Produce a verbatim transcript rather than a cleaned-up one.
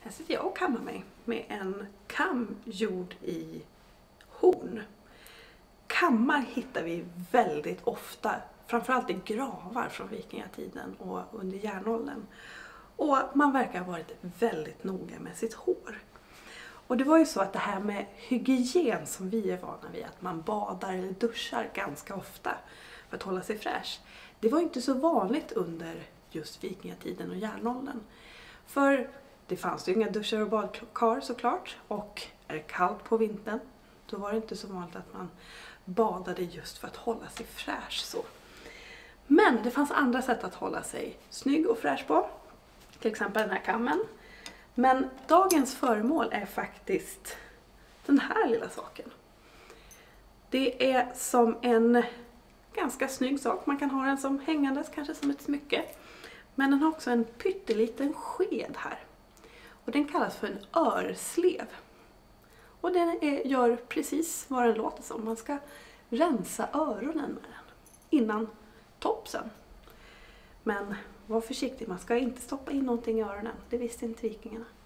Här sitter jag och kammar mig med en kam gjord i horn. Kammar hittar vi väldigt ofta, framförallt i gravar från vikingatiden och under järnåldern. Och man verkar ha varit väldigt noga med sitt hår. Och det var ju så att det här med hygien som vi är vana vid, att man badar eller duschar ganska ofta för att hålla sig fräsch. Det var inte så vanligt under just vikingatiden och järnåldern. För det fanns ju inga duschar och badkar såklart, och är det kallt på vintern då var det inte så vanligt att man badade just för att hålla sig fräsch så. Men det fanns andra sätt att hålla sig snygg och fräsch på, till exempel den här kammen. Men dagens föremål är faktiskt den här lilla saken. Det är som en ganska snygg sak. Man kan ha den som hängandes, kanske som ett smycke. Men den har också en pytteliten sked här. Och den kallas för en örslev. Och den är, gör precis vad den låter som. Man ska rensa öronen med den innan topsen. Men var försiktig, man ska inte stoppa in någonting i öronen. Det visste inte vikingarna.